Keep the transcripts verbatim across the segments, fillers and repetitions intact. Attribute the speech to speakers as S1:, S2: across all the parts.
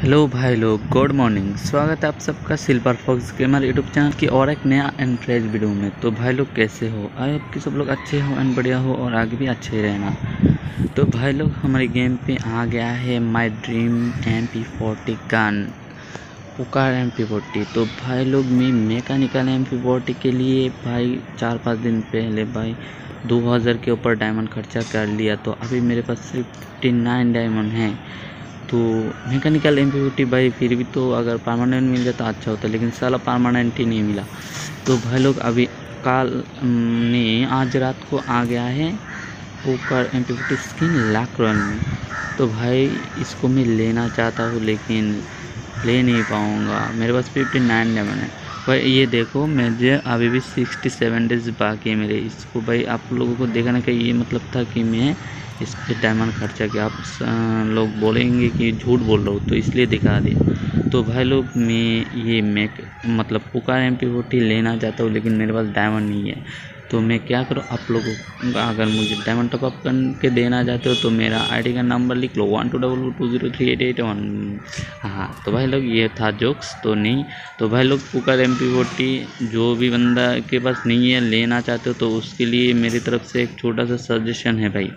S1: Hello भाई लोग, good morning. स्वागत है आप सबका Silver Fox Gamer YouTube channel की और एक नया एंड फ्रेश वीडियो में। तो भाई लोग कैसे हो? आई होप कि सब लोग अच्छे हो एंड बढ़िया हो और आगे भी अच्छे ही रहना। तो भाई लोग हमारे गेम पे आ गया है my dream M P forty gun, Pukar M P forty. तो भाई लोग मैं मैकेनिकल एम पी फोर्टी के लिए भाई चार पाँच दिन पहले भाई दो हज़ार के ऊपर डायमंड खर्चा कर लिया। तो अभी मेरे पास सिर्फ फिफ्टी नाइन डायमंड हैं। तो मैकेनिकल एम पी फोर्टी भाई फिर भी तो अगर परमानेंट मिल जाता अच्छा होता, लेकिन साला परमानेंट ही नहीं मिला। तो भाई लोग अभी कल ने आज रात को आ गया है Pukar M P forty skin lakh run में। तो भाई इसको मैं लेना चाहता हूँ लेकिन ले नहीं पाऊँगा, मेरे पास फिफ्टी नाइन डायमंड है भाई। ये देखो मुझे अभी भी सिक्सटी सेवन डेज बाकी है मेरे। इसको भाई आप लोगों को देखना कि ये मतलब था कि मैं इस पर डायमंड खर्चा किया। आप लोग बोलेंगे कि झूठ बोल रहा हूँ, तो इसलिए दिखा दिया। तो भाई लोग मैं ये मैक मतलब पुकार एम पी फोर्टी लेना चाहता हूँ लेकिन मेरे पास डायमंड नहीं है। तो मैं क्या करूँ? आप लोगों को अगर मुझे डायमंड टॉप अप करके देना चाहते हो तो मेरा आईडी का नंबर लिख लो, one two double two zero three eight eight one. हाँ तो भाई लोग ये था जोक्स तो नहीं। तो भाई लोग पुकार एम पी फोर्टी जो भी बंदा के पास नहीं है लेना चाहते हो तो उसके लिए मेरी तरफ से एक छोटा सा सजेशन है भाई,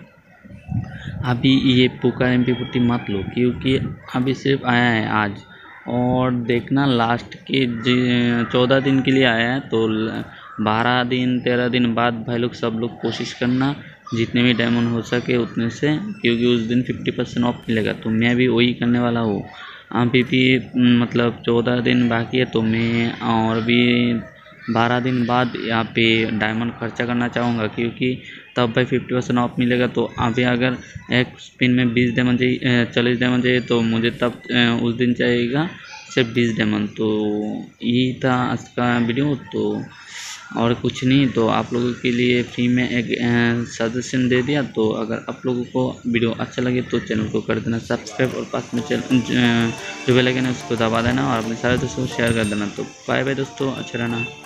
S1: अभी ये पुकार एम पी फोर्टी मत लो क्योंकि अभी सिर्फ आया है आज। और देखना लास्ट के चौदह दिन के लिए आया है, तो बारह दिन तेरह दिन बाद भाई लोग सब लोग कोशिश करना जितने भी डायमंड हो सके उतने से, क्योंकि उस दिन फिफ्टी परसेंट ऑफ मिलेगा। तो मैं भी वही करने वाला हूँ। अभी भी मतलब चौदह दिन बाकी है तो मैं और भी बारह दिन बाद यहाँ पे डायमंड खर्चा करना चाहूँगा, क्योंकि तब भाई फिफ्टी परसेंट ऑफ मिलेगा। तो अभी अगर एक स्पिन में बीस डायमंड चाहिए, चालीस डायमंड चाहिए तो मुझे तब उस दिन चाहिएगा सिर्फ बीस डायमंड। तो यही था आज का वीडियो, तो और कुछ नहीं। तो आप लोगों के लिए फ्री में एक सजेशन दे दिया। तो अगर आप लोगों को वीडियो अच्छा लगे तो चैनल को कर देना सब्सक्राइब और पास में चैनल जो बेल आइकन है उसको दबा देना और अपने सारे दोस्तों को शेयर कर देना। तो बाय बाय दोस्तों, अच्छा रहना।